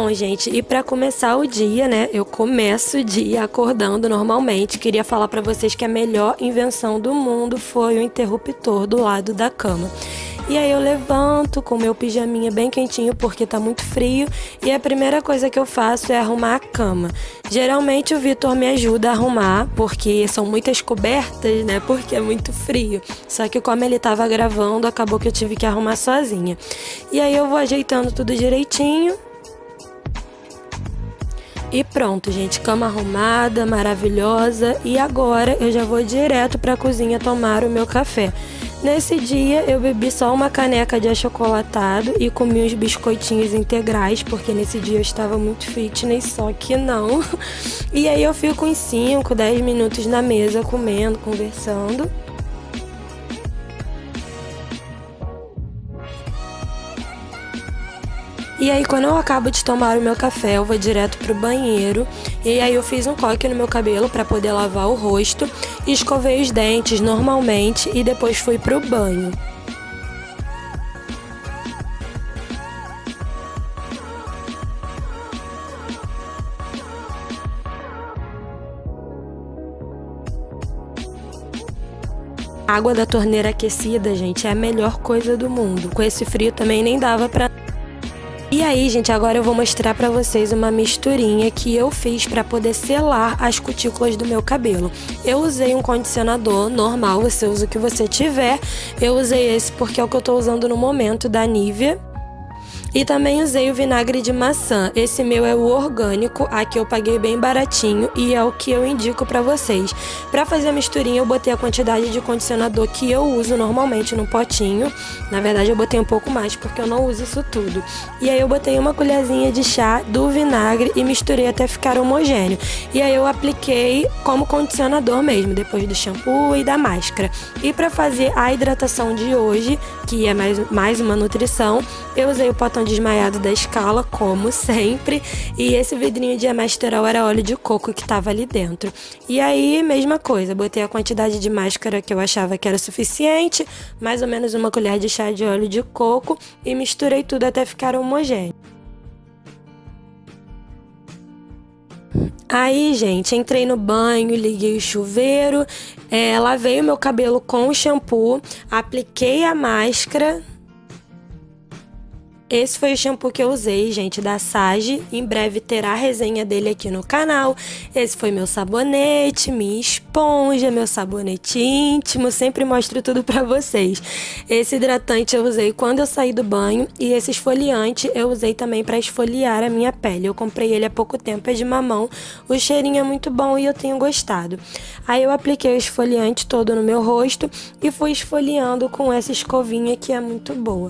Bom, gente, e para começar o dia, né? Eu começo o dia acordando normalmente. Queria falar para vocês que a melhor invenção do mundo foi o interruptor do lado da cama. E aí eu levanto com meu pijaminha bem quentinho porque tá muito frio e a primeira coisa que eu faço é arrumar a cama. Geralmente o Vitor me ajuda a arrumar porque são muitas cobertas, né? Porque é muito frio. Só que como ele tava gravando, acabou que eu tive que arrumar sozinha. E aí eu vou ajeitando tudo direitinho. E pronto, gente, cama arrumada, maravilhosa. E agora eu já vou direto para a cozinha tomar o meu café. Nesse dia eu bebi só uma caneca de achocolatado e comi uns biscoitinhos integrais, porque nesse dia eu estava muito fitness, só que não. E aí eu fico uns 5, 10 minutos na mesa comendo, conversando. E aí quando eu acabo de tomar o meu café, eu vou direto pro banheiro. E aí eu fiz um coque no meu cabelo para poder lavar o rosto, escovei os dentes normalmente e depois fui pro banho. A água da torneira aquecida, gente, é a melhor coisa do mundo. Com esse frio também nem dava pra... E aí, gente, agora eu vou mostrar pra vocês uma misturinha que eu fiz pra poder selar as cutículas do meu cabelo. Eu usei um condicionador normal, você usa o que você tiver. Eu usei esse porque é o que eu tô usando no momento, da Nivea. E também usei o vinagre de maçã. Esse meu é o orgânico, aqui eu paguei bem baratinho e é o que eu indico pra vocês. Pra fazer a misturinha eu botei a quantidade de condicionador que eu uso normalmente no potinho. Na verdade eu botei um pouco mais porque eu não uso isso tudo. E aí eu botei uma colherzinha de chá do vinagre e misturei até ficar homogêneo. E aí eu apliquei como condicionador mesmo, depois do shampoo e da máscara. E pra fazer a hidratação de hoje, que é mais uma nutrição, eu usei o potão desmaiado da Scala, como sempre, e esse vidrinho de amasterol era óleo de coco que tava ali dentro. E aí, mesma coisa, botei a quantidade de máscara que eu achava que era suficiente, mais ou menos uma colher de chá de óleo de coco, e misturei tudo até ficar homogêneo. Aí, gente, entrei no banho, liguei o chuveiro, lavei o meu cabelo com o shampoo, apliquei a máscara. Esse foi o shampoo que eu usei, gente, da Sage. Em breve terá a resenha dele aqui no canal. Esse foi meu sabonete, minha esponja, meu sabonete íntimo. Sempre mostro tudo pra vocês. Esse hidratante eu usei quando eu saí do banho. E esse esfoliante eu usei também pra esfoliar a minha pele. Eu comprei ele há pouco tempo, é de mamão. O cheirinho é muito bom e eu tenho gostado. Aí eu apliquei o esfoliante todo no meu rosto e fui esfoliando com essa escovinha que é muito boa.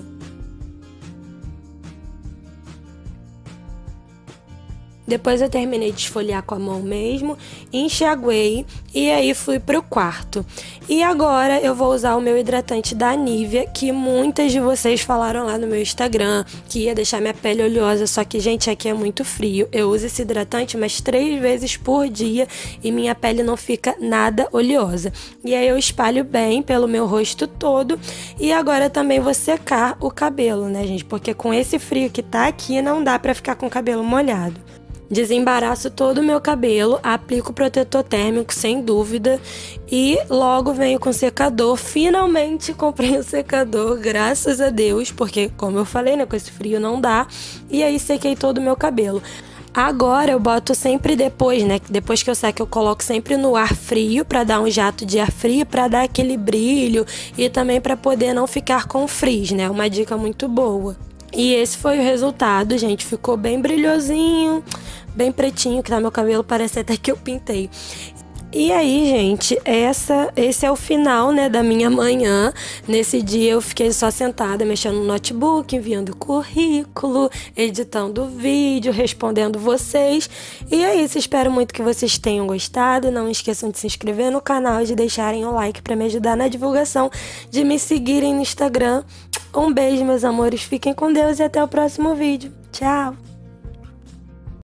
Depois eu terminei de esfoliar com a mão mesmo, enxaguei e aí fui pro quarto. E agora eu vou usar o meu hidratante da Nivea, que muitas de vocês falaram lá no meu Instagram, que ia deixar minha pele oleosa, só que, gente, aqui é muito frio. Eu uso esse hidratante umas 3 vezes por dia e minha pele não fica nada oleosa. E aí eu espalho bem pelo meu rosto todo e agora também vou secar o cabelo, né, gente? Porque com esse frio que tá aqui não dá pra ficar com o cabelo molhado. Desembaraço todo o meu cabelo, aplico protetor térmico sem dúvida e logo venho com secador. Finalmente comprei um secador, graças a Deus, porque como eu falei, né, com esse frio não dá. E aí sequei todo o meu cabelo. Agora eu boto sempre depois, né? Depois que eu seco, eu coloco sempre no ar frio para dar um jato de ar frio, para dar aquele brilho e também para poder não ficar com frizz, né? Uma dica muito boa. E esse foi o resultado, gente. Ficou bem brilhosinho, bem pretinho, que tá meu cabelo, parece até que eu pintei. E aí, gente, esse é o final, né, da minha manhã. Nesse dia eu fiquei só sentada, mexendo no notebook, enviando currículo, editando vídeo, respondendo vocês. E é isso, espero muito que vocês tenham gostado. Não esqueçam de se inscrever no canal e de deixarem o like para me ajudar na divulgação, de me seguirem no Instagram. Um beijo, meus amores, fiquem com Deus e até o próximo vídeo. Tchau!